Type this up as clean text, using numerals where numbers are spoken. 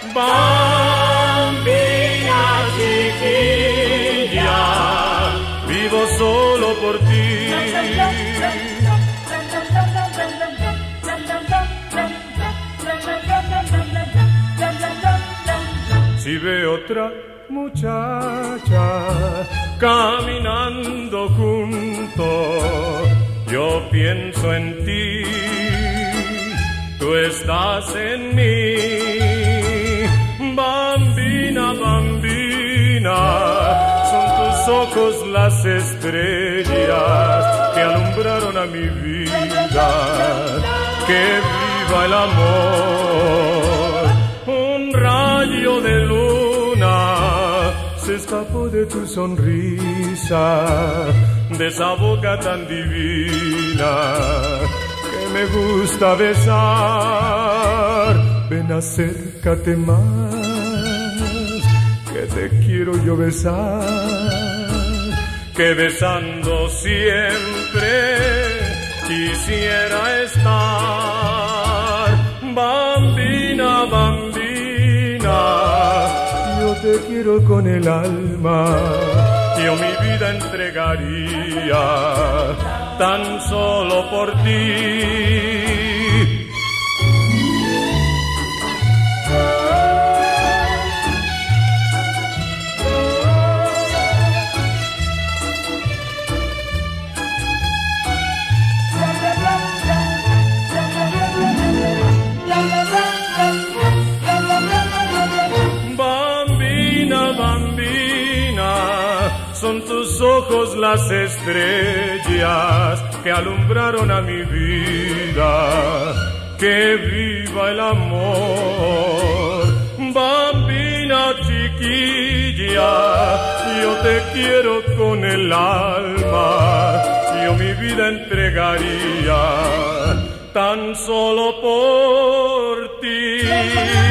Bambina chiquilla, vivo solo por ti. Si veo otra muchacha caminando junto, yo pienso en ti, tú estás en mí. Bambina, bambina, son tus ojos las estrellas que alumbraron a mi vida. Que viva el amor. Un rayo de luna se escapó de tu sonrisa, de esa boca tan divina que me gusta besar. Ven, acércate más, que te quiero yo besar, que besando siempre quisiera estar. Bambina, bambina, yo te quiero con el alma, yo mi vida entregaría tan solo por ti. Son tus ojos las estrellas que alumbraron a mi vida. Que viva el amor. Bambina chiquilla, yo te quiero con el alma, yo mi vida entregaría tan solo por ti.